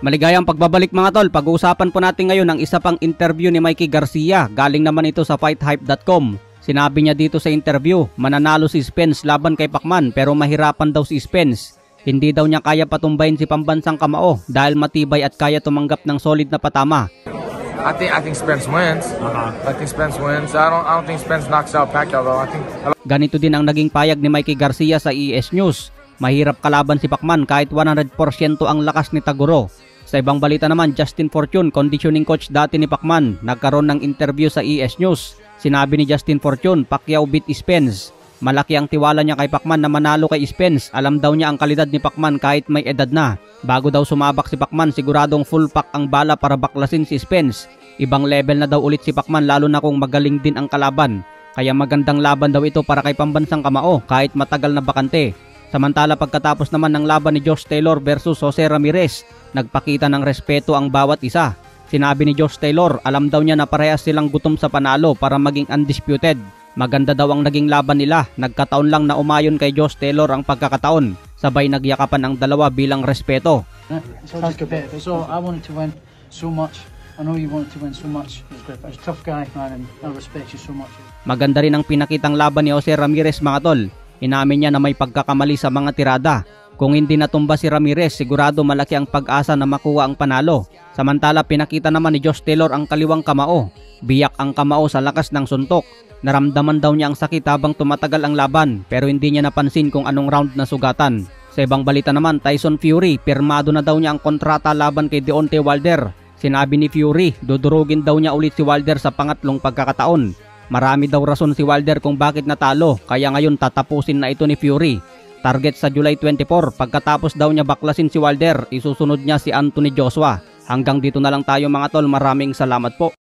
Maligayang pagbabalik mga tol, pag-uusapan po natin ngayon ang isa pang interview ni Mikey Garcia. Galing naman ito sa fighthype.com. Sinabi niya dito sa interview, mananalo si Spence laban kay Pacman pero mahirapan daw si Spence. Hindi daw niya kaya patumbayin si pambansang kamao dahil matibay at kaya tumanggap ng solid na patama. I think Spence wins. I think Spence wins. I don't think Spence knocks out Pacquiao though. Ganito din ang naging payag ni Mikey Garcia sa ES News. Mahirap kalaban si Pacman kahit 100% ang lakas ni Taguro. Sa ibang balita naman, Justin Fortune, conditioning coach dati ni Pacman, nagkaroon ng interview sa ES News. Sinabi ni Justin Fortune, Pacquiao beat Spence. Malaki ang tiwala niya kay Pacman na manalo kay Spence. Alam daw niya ang kalidad ni Pacman kahit may edad na. Bago daw sumabak si Pacman, siguradong full pack ang bala para baklasin si Spence. Ibang level na daw ulit si Pacman lalo na kung magaling din ang kalaban. Kaya magandang laban daw ito para kay pambansang kamao kahit matagal na bakante. Samantala pagkatapos naman ng laban ni Josh Taylor versus Jose Ramirez, nagpakita ng respeto ang bawat isa. Sinabi ni Josh Taylor, alam daw niya na parehas silang gutom sa panalo para maging undisputed. Maganda daw ang naging laban nila, nagkataon lang na umayon kay Josh Taylor ang pagkakataon. Sabay nagyakapan ang dalawa bilang respeto. So I wanted to win so much. I know you wanted to win so much. He's a tough guy, man, and I respect you so much. Maganda rin ang pinakitang laban ni Jose Ramirez mga tol. Inamin niya na may pagkakamali sa mga tirada. Kung hindi natumba si Ramirez, sigurado malaki ang pag-asa na makuha ang panalo. Samantala pinakita naman ni Josh Taylor ang kaliwang kamao. Biyak ang kamao sa lakas ng suntok. Naramdaman daw niya ang sakit habang tumatagal ang laban pero hindi niya napansin kung anong round na sugatan. Sa ibang balita naman, Tyson Fury, pirmado na daw niya ang kontrata laban kay Deontay Wilder. Sinabi ni Fury, dudurugin daw niya ulit si Wilder sa pangatlong pagkakataon. Marami daw rason si Wilder kung bakit natalo, kaya ngayon tatapusin na ito ni Fury. Target sa July 24, pagkatapos daw niya baklasin si Wilder, isusunod niya si Anthony Joshua. Hanggang dito na lang tayo mga tol, maraming salamat po.